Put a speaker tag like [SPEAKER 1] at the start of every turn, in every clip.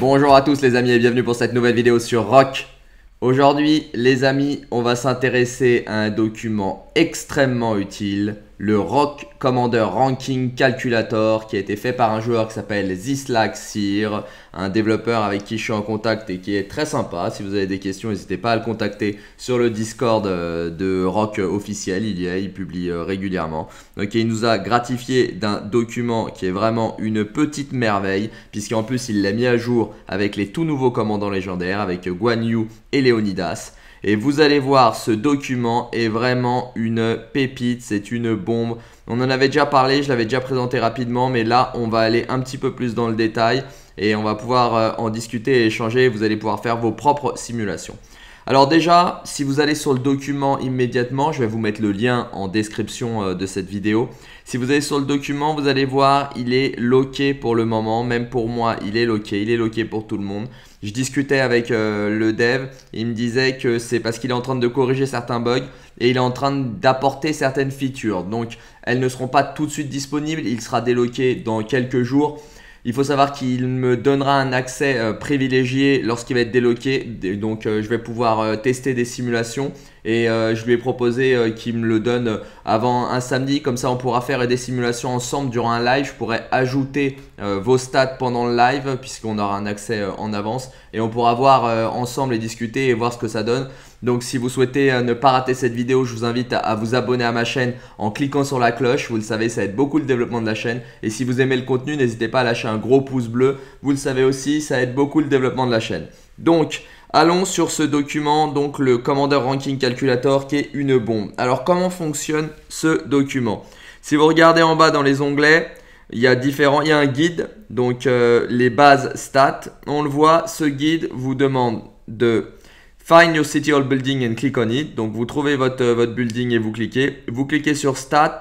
[SPEAKER 1] Bonjour à tous les amis et bienvenue pour cette nouvelle vidéo sur Rock. Aujourd'hui les amis, on va s'intéresser à un document extrêmement utile, le Rock Commander Ranking Calculator, qui a été fait par un joueur qui s'appelle Zislaxir, un développeur avec qui je suis en contact et qui est très sympa. Si vous avez des questions, n'hésitez pas à le contacter sur le Discord de Rock officiel, il publie régulièrement. Donc il nous a gratifié d'un document qui est vraiment une petite merveille, puisqu'en plus il l'a mis à jour avec les tout nouveaux commandants légendaires, avec Guan Yu et Léonidas. Et vous allez voir, ce document est vraiment une pépite, c'est une bombe. On en avait déjà parlé, je l'avais déjà présenté rapidement, mais là on va aller un petit peu plus dans le détail et on va pouvoir en discuter et échanger. Vous allez pouvoir faire vos propres simulations. Alors déjà, si vous allez sur le document immédiatement, je vais vous mettre le lien en description de cette vidéo. Si vous allez sur le document, vous allez voir, il est locké pour le moment, même pour moi, il est locké pour tout le monde. Je discutais avec le dev, il me disait que c'est parce qu'il est en train de corriger certains bugs et il est en train d'apporter certaines features. Donc, elles ne seront pas tout de suite disponibles, il sera délocké dans quelques jours. Il faut savoir qu'il me donnera un accès privilégié lorsqu'il va être délocké. Donc, je vais pouvoir tester des simulations et je lui ai proposé qu'il me le donne avant un samedi. Comme ça, on pourra faire des simulations ensemble durant un live. Je pourrais ajouter vos stats pendant le live puisqu'on aura un accès en avance et on pourra voir ensemble et discuter et voir ce que ça donne. Donc si vous souhaitez ne pas rater cette vidéo, je vous invite à vous abonner à ma chaîne en cliquant sur la cloche. Vous le savez, ça aide beaucoup le développement de la chaîne. Et si vous aimez le contenu, n'hésitez pas à lâcher un gros pouce bleu. Vous le savez aussi, ça aide beaucoup le développement de la chaîne. Donc, allons sur ce document, donc le Commander Ranking Calculator qui est une bombe. Alors, comment fonctionne ce document? Si vous regardez en bas dans les onglets, il y a un guide, donc les bases stats. On le voit, ce guide vous demande de Find your city or building and click on it. Donc vous trouvez votre building et vous cliquez. Vous cliquez sur stats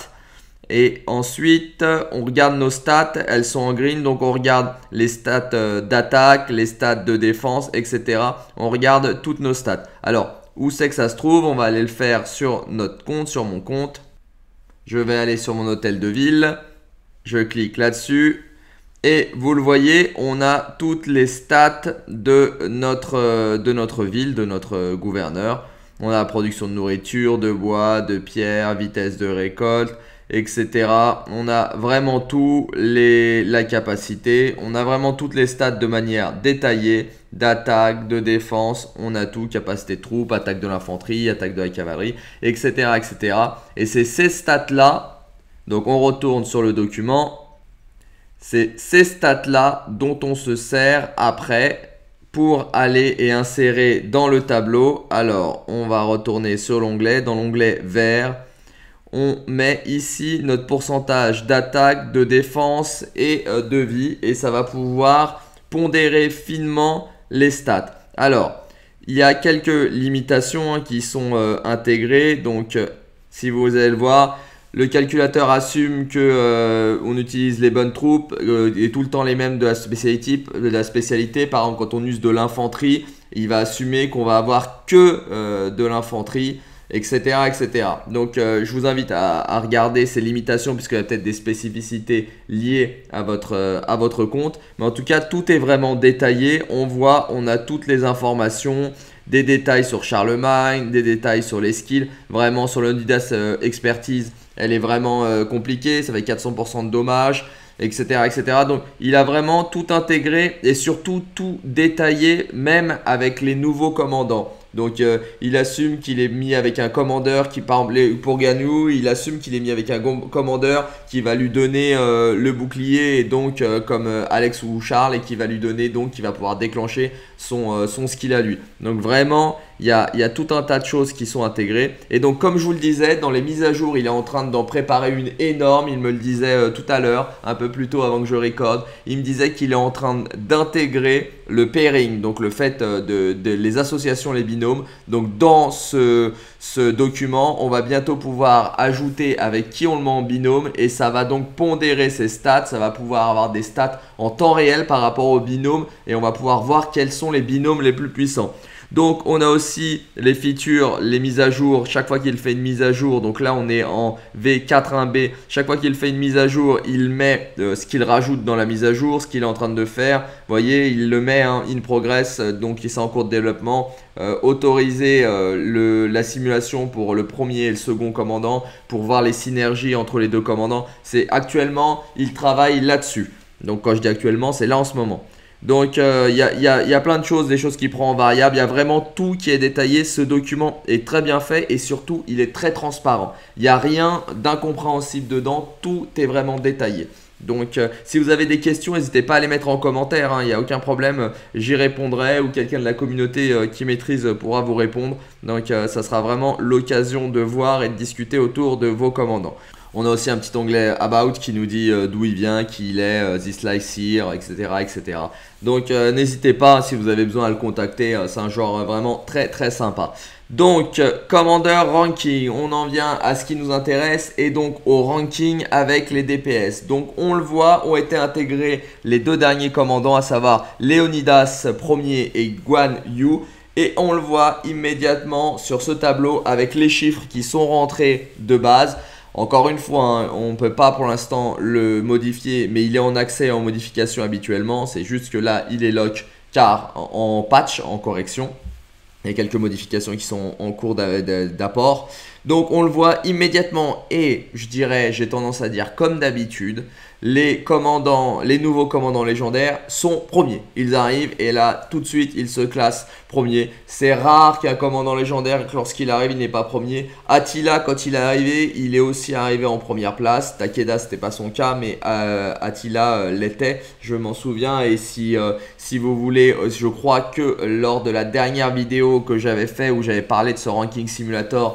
[SPEAKER 1] et ensuite on regarde nos stats. Elles sont en green, donc on regarde les stats d'attaque, les stats de défense, etc. On regarde toutes nos stats. Alors où c'est que ça se trouve? On va aller le faire sur notre compte, sur mon compte. Je vais aller sur mon hôtel de ville. Je clique là-dessus. Et vous le voyez, on a toutes les stats de notre ville, de notre gouverneur. On a la production de nourriture, de bois, de pierre, vitesse de récolte, etc. On a vraiment tout, la capacité. On a vraiment toutes les stats de manière détaillée, d'attaque, de défense. On a tout, capacité de troupes, attaque de l'infanterie, attaque de la cavalerie, etc. etc. Et c'est ces stats-là, donc on retourne sur le document. C'est ces stats-là dont on se sert après pour aller et insérer dans le tableau. Alors, on va retourner sur l'onglet. Dans l'onglet vert, on met ici notre pourcentage d'attaque, de défense et de vie. Et ça va pouvoir pondérer finement les stats. Alors, il y a quelques limitations qui sont intégrées. Donc, si vous allez le voir, le calculateur assume que on utilise les bonnes troupes et tout le temps les mêmes de la spécialité. Par exemple, quand on use de l'infanterie, il va assumer qu'on va avoir que de l'infanterie, etc., etc. Donc, je vous invite à regarder ces limitations puisqu'il y a peut-être des spécificités liées à votre compte. Mais en tout cas, tout est vraiment détaillé. On voit, on a toutes les informations. Des détails sur Charlemagne, des détails sur les skills. Vraiment, sur Léonidas expertise, elle est vraiment compliquée. Ça fait 400% de dommages, etc., etc. Donc, il a vraiment tout intégré et surtout tout détaillé, même avec les nouveaux commandants. Donc, il assume qu'il est mis avec un commandeur qui, par exemple, pour Guan Yu, il assume qu'il est mis avec un commandeur qui va lui donner le bouclier, et donc comme Alex ou Charles, et qui va lui donner, donc, qui va pouvoir déclencher son skill à lui. Donc, vraiment, il y a tout un tas de choses qui sont intégrées. Et donc, comme je vous le disais, dans les mises à jour, il est en train d'en préparer une énorme. Il me le disait tout à l'heure, un peu plus tôt avant que je recorde. Il me disait qu'il est en train d'intégrer le pairing, donc le fait de les associations, les binômes. Donc dans ce document, on va bientôt pouvoir ajouter avec qui on le met en binôme et ça va donc pondérer ses stats. Ça va pouvoir avoir des stats en temps réel par rapport aux binômes et on va pouvoir voir quels sont les binômes les plus puissants. Donc on a aussi les features, les mises à jour, chaque fois qu'il fait une mise à jour, donc là on est en V41B, chaque fois qu'il fait une mise à jour, il met ce qu'il rajoute dans la mise à jour, ce qu'il est en train de faire, vous voyez, il le met in progress, donc c'est en cours de développement. Autoriser la simulation pour le premier et le second commandant pour voir les synergies entre les deux commandants. C'est actuellement, il travaille là-dessus. Donc quand je dis actuellement, c'est là en ce moment. Donc il y a plein de choses, des choses qu'il prend en variable, il y a vraiment tout qui est détaillé. Ce document est très bien fait et surtout il est très transparent. Il n'y a rien d'incompréhensible dedans, tout est vraiment détaillé. Donc si vous avez des questions, n'hésitez pas à les mettre en commentaire, il n'y a aucun problème, j'y répondrai ou quelqu'un de la communauté qui maîtrise pourra vous répondre. Donc ça sera vraiment l'occasion de voir et de discuter autour de vos commandants. On a aussi un petit onglet About qui nous dit d'où il vient, qui il est, this lies here, etc. etc. Donc n'hésitez pas si vous avez besoin à le contacter, c'est un joueur vraiment très très sympa. Donc Commander Ranking, on en vient à ce qui nous intéresse et donc au ranking avec les DPS. Donc on le voit, ont été intégrés les deux derniers commandants, à savoir Léonidas premier et Guan Yu. Et on le voit immédiatement sur ce tableau avec les chiffres qui sont rentrés de base. Encore une fois, on ne peut pas pour l'instant le modifier, mais il est en accès en modification habituellement. C'est juste que là, il est lock car en patch, en correction. Il y a quelques modifications qui sont en cours d'apport. Donc on le voit immédiatement et je dirais, j'ai tendance à dire comme d'habitude, les nouveaux commandants légendaires sont premiers. Ils arrivent et là tout de suite ils se classent premiers. C'est rare qu'un commandant légendaire lorsqu'il arrive il n'est pas premier. Attila quand il est arrivé il est aussi arrivé en première place. Takeda c'était pas son cas mais Attila l'était, je m'en souviens. Et si vous voulez, je crois que lors de la dernière vidéo que j'avais fait où j'avais parlé de ce ranking simulator,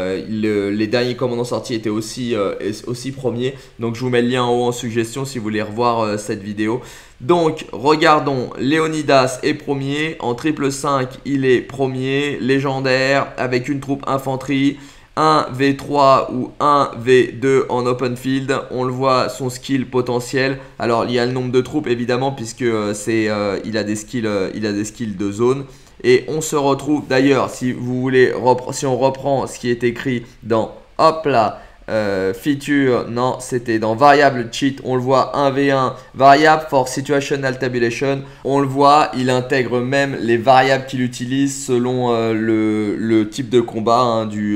[SPEAKER 1] les derniers commandants sortis étaient aussi premiers. Donc je vous mets le lien en haut en suggestion si vous voulez revoir cette vidéo. Donc regardons, Léonidas est premier, en triple 5 il est premier, légendaire avec une troupe infanterie, 1 V3 ou 1 V2 en open field. On le voit, son skill potentiel. Alors il y a le nombre de troupes évidemment puisque il a des skills de zone. Et on se retrouve d'ailleurs, si vous voulez, si on reprend ce qui est écrit dans, hop là, feature, non, c'était dans variable cheat, on le voit 1v1, variable for situational tabulation, on le voit, il intègre même les variables qu'il utilise selon le type de combat, du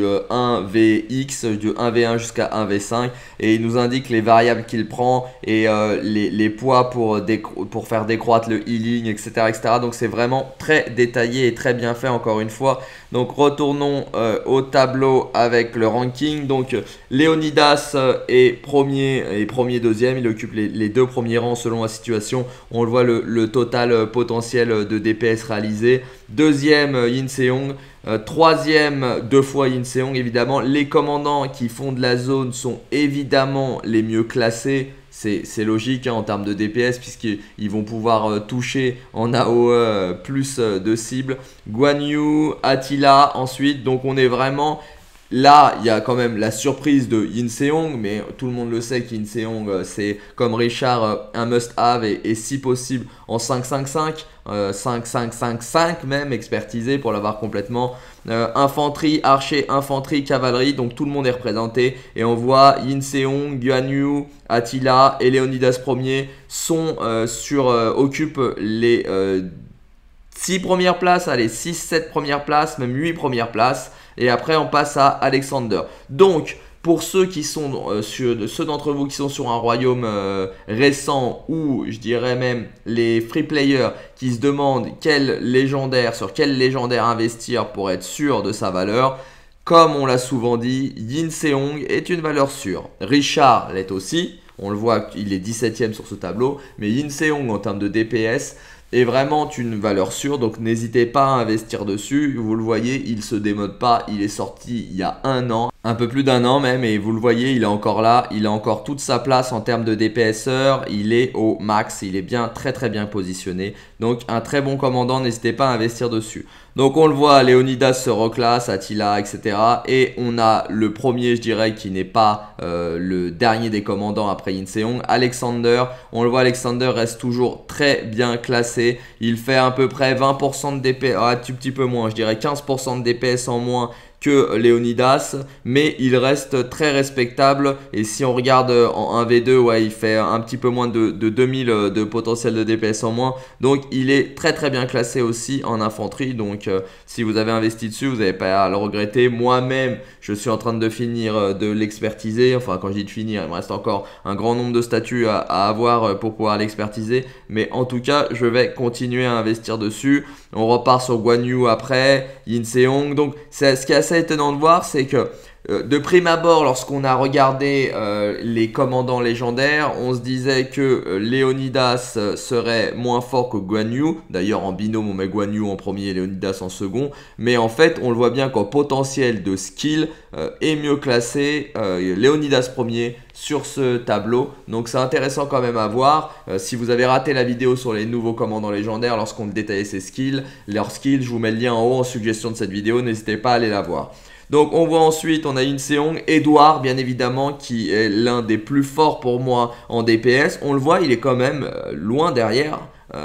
[SPEAKER 1] 1vx, du 1v1 jusqu'à 1v5, et il nous indique les variables qu'il prend et les poids pour faire décroître le healing, etc. etc. Donc c'est vraiment très détaillé et très bien fait encore une fois. Donc retournons au tableau avec le ranking. Donc Léonidas est premier deuxième, il occupe les deux premiers rangs selon la situation. On le voit le total potentiel de DPS réalisé. Deuxième Yin Seong. Troisième, deux fois Yin Seong évidemment. Les commandants qui font de la zone sont évidemment les mieux classés. C'est logique en termes de DPS puisqu'ils vont pouvoir toucher en AOE plus de cibles. Guan Yu, Attila ensuite. Donc on est vraiment... Là, il y a quand même la surprise de Yin Seong, mais tout le monde le sait qu'Yin Seong, c'est comme Richard, un must-have et si possible en 5-5-5, 5-5-5-5 même, expertisé pour l'avoir complètement. Infanterie, archer, infanterie, cavalerie, donc tout le monde est représenté. Et on voit Yin Seong, Guan Yu, Attila et Léonidas Ier occupent les 6 premières places, allez, 6-7 premières places, même 8 premières places. Et après, on passe à Alexander. Donc, pour ceux d'entre vous qui sont sur un royaume récent ou je dirais même les free players qui se demandent sur quel légendaire investir pour être sûr de sa valeur, comme on l'a souvent dit, Yin Seong est une valeur sûre. Richard l'est aussi. On le voit, il est 17ème sur ce tableau. Mais Yin Seong en termes de DPS est vraiment une valeur sûre, donc n'hésitez pas à investir dessus. Vous le voyez, il ne se démode pas, il est sorti il y a 1 an. un peu plus d'un an même, et vous le voyez, il est encore là, il a encore toute sa place en termes de DPSeur, il est au max, il est bien très bien positionné, donc un très bon commandant, n'hésitez pas à investir dessus. Donc on le voit, Léonidas se reclasse, Attila, etc. Et on a le premier, je dirais, qui n'est pas le dernier des commandants après Yin Seong, Alexander. On le voit, Alexander reste toujours très bien classé, il fait à peu près 20% de DPS, un petit peu moins, je dirais 15% de DPS en moins que Léonidas, mais il reste très respectable. Et si on regarde en 1v2, ouais, il fait un petit peu moins de 2000 de potentiel de DPS en moins. Donc il est très bien classé aussi en infanterie. Donc si vous avez investi dessus, vous n'avez pas à le regretter. Moi-même, je suis en train de finir de l'expertiser. Enfin, quand je dis de finir, il me reste encore un grand nombre de statuts à avoir pour pouvoir l'expertiser. Mais en tout cas, je vais continuer à investir dessus. On repart sur Guan Yu après, Yin Seong. Donc ce qui est assez étonnant de voir, c'est que de prime abord, lorsqu'on a regardé les commandants légendaires, on se disait que Léonidas serait moins fort que Guan Yu. D'ailleurs, en binôme, on met Guan Yu en premier et Léonidas en second. Mais en fait, on le voit bien qu'en potentiel de skill est mieux classé Léonidas premier sur ce tableau. Donc c'est intéressant quand même à voir. Si vous avez raté la vidéo sur les nouveaux commandants légendaires lorsqu'on détaillait ses skills, leurs skills, je vous mets le lien en haut en suggestion de cette vidéo, n'hésitez pas à aller la voir. Donc on voit ensuite, on a Yin Seong, Edouard bien évidemment qui est l'un des plus forts pour moi en DPS. On le voit, il est quand même loin derrière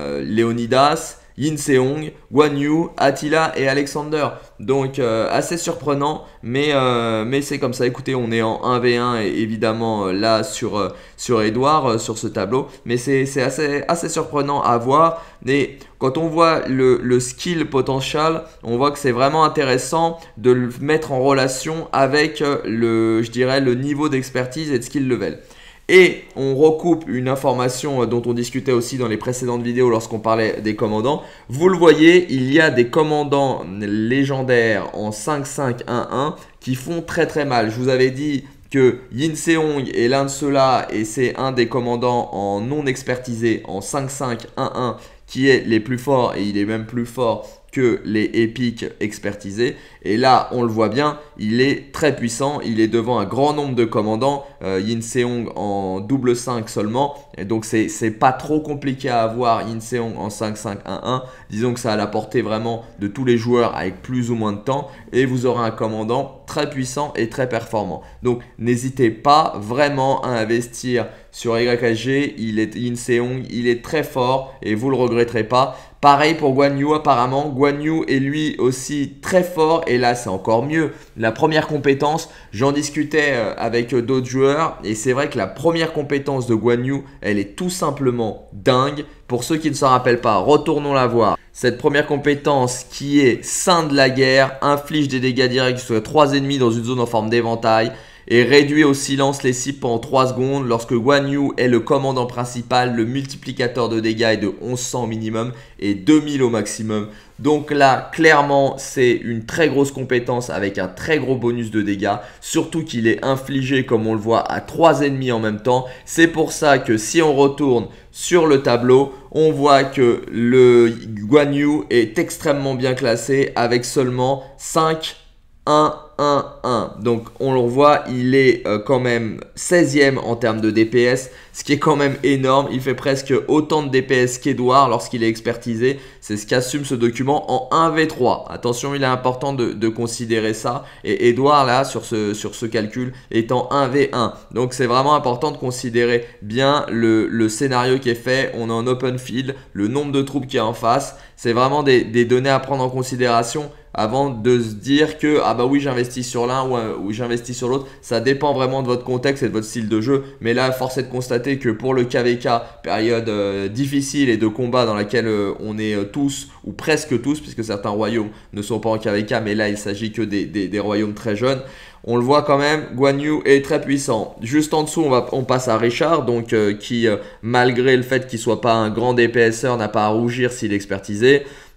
[SPEAKER 1] Léonidas, Yin Seong, Guan Yu, Attila et Alexander. Donc assez surprenant, mais c'est comme ça. Écoutez, on est en 1v1 et évidemment là sur Edouard, sur ce tableau. Mais c'est assez surprenant à voir. Et quand on voit le skill potential, on voit que c'est vraiment intéressant de le mettre en relation avec je dirais, le niveau d'expertise et de skill level. Et on recoupe une information dont on discutait aussi dans les précédentes vidéos lorsqu'on parlait des commandants. Vous le voyez, il y a des commandants légendaires en 5-5-1-1 qui font très mal. Je vous avais dit que Yin Seong est l'un de ceux-là et c'est un des commandants en non expertisé en 5-5-1-1 qui est les plus forts et il est même plus fort que les épiques expertisés. Et là, on le voit bien, il est très puissant. Il est devant un grand nombre de commandants. Yin Seong en double 5 seulement. Et donc, c'est pas trop compliqué à avoir Yin Seong en 5-5-1-1. Disons que ça a la portée vraiment de tous les joueurs avec plus ou moins de temps. Et vous aurez un commandant très puissant et très performant. Donc, n'hésitez pas vraiment à investir sur YHG. Yin Seong, il est très fort et vous le regretterez pas. Pareil pour Guan Yu apparemment. Guan Yu est lui aussi très fort et là c'est encore mieux. La première compétence, j'en discutais avec d'autres joueurs et c'est vrai que la première compétence de Guan Yu, elle est tout simplement dingue. Pour ceux qui ne s'en rappellent pas, retournons la voir. Cette première compétence qui est Saint de la guerre, inflige des dégâts directs sur 3 ennemis dans une zone en forme d'éventail et réduit au silence les cibles pendant 3 secondes. Lorsque Guan Yu est le commandant principal, le multiplicateur de dégâts est de 1100 au minimum et 2000 au maximum. Donc là, clairement, c'est une très grosse compétence avec un très gros bonus de dégâts. Surtout qu'il est infligé, comme on le voit, à 3 ennemis en même temps. C'est pour ça que si on retourne sur le tableau, on voit que le Guan Yu est extrêmement bien classé avec seulement 5, 1, 1, 1. Donc on le voit, il est quand même 16e en termes de DPS, ce qui est quand même énorme. Il fait presque autant de DPS qu'Edouard lorsqu'il est expertisé. C'est ce qu'assume ce document en 1v3. Attention, il est important de considérer ça. Et Edouard là, sur ce calcul, est en 1v1. Donc c'est vraiment important de considérer bien le scénario qui est fait. On est en open field, le nombre de troupes qui est en face. C'est vraiment des données à prendre en considération avant de se dire que ah bah oui j'investis sur l'un ou j'investis sur l'autre. Ça dépend vraiment de votre contexte et de votre style de jeu. Mais là, force est de constater que pour le KVK, période difficile et de combat dans laquelle on est tous ou presque tous, puisque certains royaumes ne sont pas en KVK, mais là il s'agit que des royaumes très jeunes. On le voit quand même, Guan Yu est très puissant. Juste en dessous, on passe à Richard, donc qui malgré le fait qu'il soit pas un grand DPSeur, n'a pas à rougir s'il est expertisé.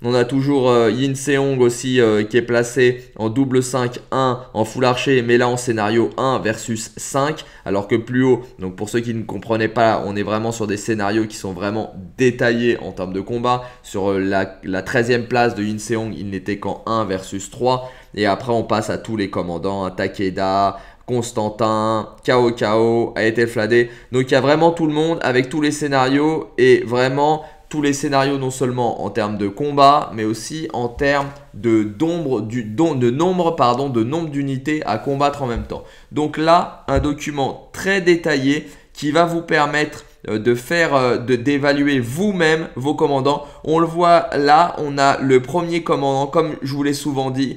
[SPEAKER 1] On a toujours Yin Seong aussi qui est placé en double 5-1 en full archer, mais là en scénario 1 versus 5, alors que plus haut, donc pour ceux qui ne comprenaient pas, on est vraiment sur des scénarios qui sont vraiment détaillés en termes de combat. Sur la 13e place de Yin Seong, il n'était qu'en 1 versus 3. Et après, on passe à tous les commandants, Takeda, Constantin, KO, Aetel Fladé. Donc, il y a vraiment tout le monde avec tous les scénarios et vraiment tous les scénarios non seulement en termes de combat, mais aussi en termes de nombre d'unités à combattre en même temps. Donc là, un document très détaillé qui va vous permettre d'évaluer vous-même vos commandants. On le voit là, on a le premier commandant, comme je vous l'ai souvent dit,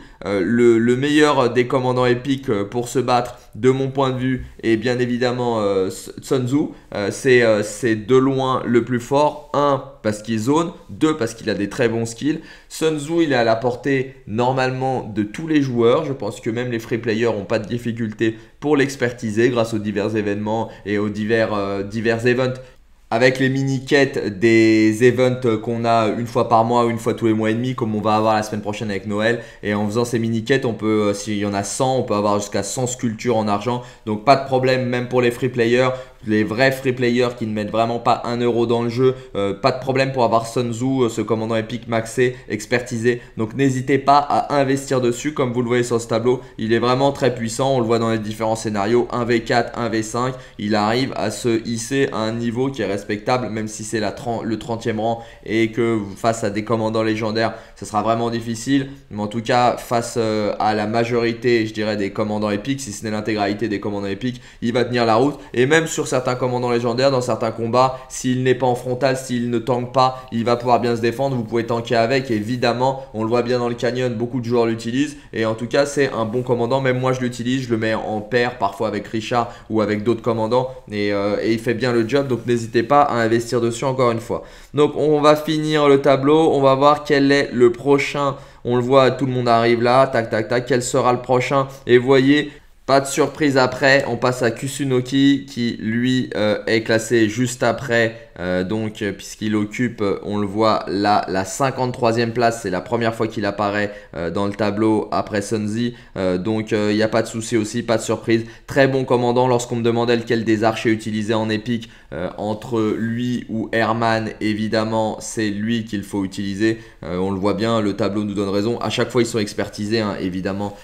[SPEAKER 1] le meilleur des commandants épiques pour se battre de mon point de vue est bien évidemment Sun Tzu. C'est de loin le plus fort. 1 parce qu'il zone, 2 parce qu'il a des très bons skills. Sun Tzu, il est à la portée normalement de tous les joueurs. Je pense que même les free players n'ont pas de difficulté pour l'expertiser grâce aux divers événements et aux divers events. Avec les mini-quêtes des events qu'on a une fois par mois ou une fois tous les mois et demi, comme on va avoir la semaine prochaine avec Noël. Et en faisant ces mini-quêtes, on peut, s'il y en a 100, on peut avoir jusqu'à 100 sculptures en argent. Donc pas de problème, même pour les free players. Les vrais free players qui ne mettent vraiment pas 1 euro dans le jeu, pas de problème pour avoir Sun Tzu, ce commandant épique maxé, expertisé. Donc n'hésitez pas à investir dessus, comme vous le voyez sur ce tableau. Il est vraiment très puissant, on le voit dans les différents scénarios, 1v4, 1v5. Il arrive à se hisser à un niveau qui est respectable, même si c'est le 30e rang et que face à des commandants légendaires, ce sera vraiment difficile. Mais en tout cas, face à la majorité, je dirais, des commandants épiques, si ce n'est l'intégralité des commandants épiques, il va tenir la route. Et même sur certains commandants légendaires, dans certains combats, s'il n'est pas en frontal, s'il ne tank pas, il va pouvoir bien se défendre. Vous pouvez tanker avec, évidemment, on le voit bien dans le canyon, beaucoup de joueurs l'utilisent. Et en tout cas, c'est un bon commandant. Même moi, je l'utilise, je le mets en paire, parfois avec Richard ou avec d'autres commandants. Et il fait bien le job, donc n'hésitez pas à investir dessus encore une fois. Donc on va finir le tableau, on va voir quel est le prochain. On le voit, tout le monde arrive là, tac tac tac, quel sera le prochain. Et vous voyez, pas de surprise après, on passe à Kusunoki qui lui est classé juste après. Puisqu'il occupe, on le voit là, la 53e place. C'est la première fois qu'il apparaît dans le tableau après Sun Tzu. Il n'y a pas de souci aussi, pas de surprise. Très bon commandant. Lorsqu'on me demandait lequel des archers utiliser en épique, entre lui ou Herman, évidemment, c'est lui qu'il faut utiliser. On le voit bien, le tableau nous donne raison. À chaque fois, ils sont expertisés. Hein. Évidemment,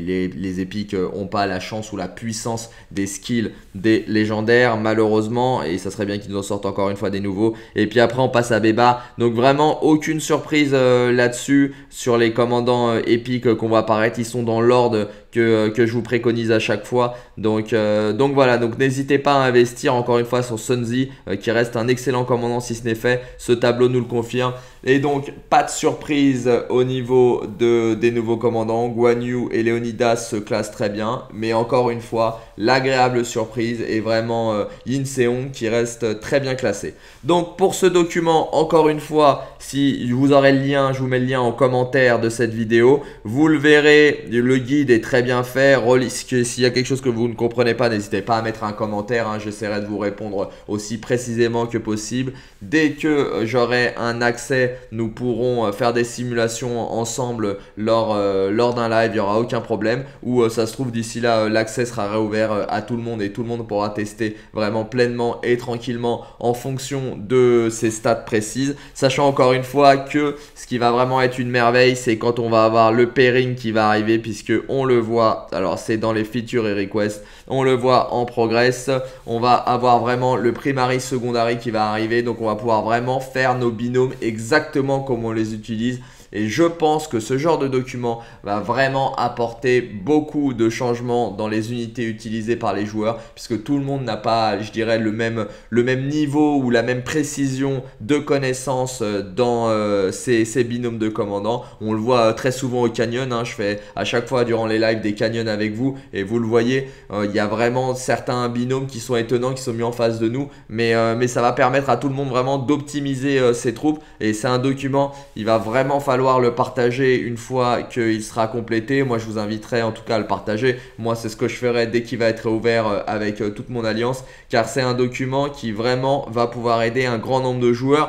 [SPEAKER 1] les épiques n'ont pas la chance ou la puissance des skills des légendaires, malheureusement. Et ça serait bien qu'ils nous en sortent encore une fois des nouveaux. Et puis après on passe à Beba, donc vraiment aucune surprise là-dessus sur les commandants épiques qu'on va apparaître. Ils sont dans l'ordre que je vous préconise à chaque fois. Donc voilà, donc n'hésitez pas à investir encore une fois sur Sun Tzu qui reste un excellent commandant si ce n'est fait. Ce tableau nous le confirme. Et donc pas de surprise au niveau des nouveaux commandants. Guan Yu et Léonidas se classent très bien, mais encore une fois l'agréable surprise est vraiment Yin Seong qui reste très bien classé. Donc pour ce document, encore une fois, si vous aurez le lien, je vous mets le lien en commentaire de cette vidéo. Vous le verrez, le guide est très bien fait. S'il y a quelque chose que vous ne comprenez pas, n'hésitez pas à mettre un commentaire, hein. J'essaierai de vous répondre aussi précisément que possible. Dès que j'aurai un accès, nous pourrons faire des simulations ensemble lors d'un live, il n'y aura aucun problème. Ou ça se trouve d'ici là, l'accès sera réouvert à tout le monde et tout le monde pourra tester vraiment pleinement et tranquillement en fonction de ses stats précises. Sachant encore une fois que ce qui va vraiment être une merveille, c'est quand on va avoir le pairing qui va arriver, puisque on le voit, alors c'est dans les features et requests, on le voit en progress. On va avoir vraiment le primary secondary qui va arriver, donc on va pouvoir vraiment faire nos binômes exactement comme on les utilise. Et je pense que ce genre de document va vraiment apporter beaucoup de changements dans les unités utilisées par les joueurs, puisque tout le monde n'a pas, je dirais, le même niveau ou la même précision de connaissance dans ces binômes de commandants. On le voit très souvent au canyon, hein. Je fais à chaque fois durant les lives des canyons avec vous et vous le voyez, il y a vraiment certains binômes qui sont étonnants, qui sont mis en face de nous, mais ça va permettre à tout le monde vraiment d'optimiser ses troupes. Et c'est un document, il va vraiment falloir le partager une fois qu'il sera complété. Moi je vous inviterai en tout cas à le partager. Moi c'est ce que je ferai dès qu'il va être ouvert avec toute mon alliance, car c'est un document qui vraiment va pouvoir aider un grand nombre de joueurs.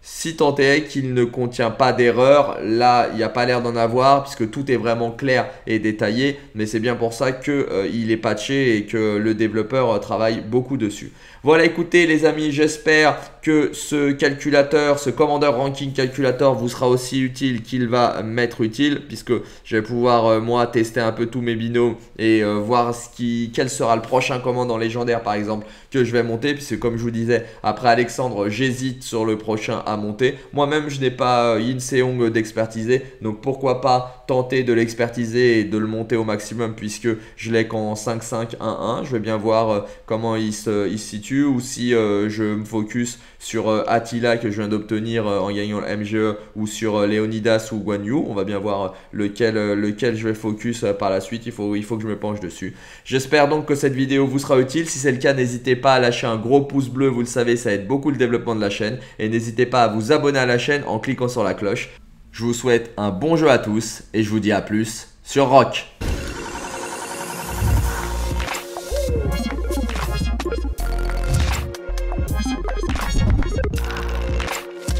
[SPEAKER 1] Si tant est qu'il ne contient pas d'erreur, là il n'y a pas l'air d'en avoir puisque tout est vraiment clair et détaillé, mais c'est bien pour ça qu'il est patché et que le développeur travaille beaucoup dessus. Voilà, écoutez les amis, j'espère que ce calculateur, ce Commander Ranking Calculator vous sera aussi utile qu'il va m'être utile, puisque je vais pouvoir moi tester un peu tous mes binômes et voir quel sera le prochain commandant légendaire par exemple que je vais monter, puisque comme je vous disais, après Alexandre, j'hésite sur le prochain à monter. Moi-même, je n'ai pas Yin Seong d'expertiser, donc pourquoi pas tenter de l'expertiser et de le monter au maximum, puisque je l'ai qu'en 5-5-1-1. Je vais bien voir comment il se situe, ou si je me focus sur Attila que je viens d'obtenir en gagnant le MGE, ou sur Léonidas ou Guan Yu. On va bien voir lequel je vais focus par la suite. Il faut que je me penche dessus. J'espère donc que cette vidéo vous sera utile. Si c'est le cas, n'hésitez pas à lâcher un gros pouce bleu. Vous le savez, ça aide beaucoup le développement de la chaîne. Et n'hésitez pas à vous abonner à la chaîne en cliquant sur la cloche. Je vous souhaite un bon jeu à tous et je vous dis à plus sur Rock.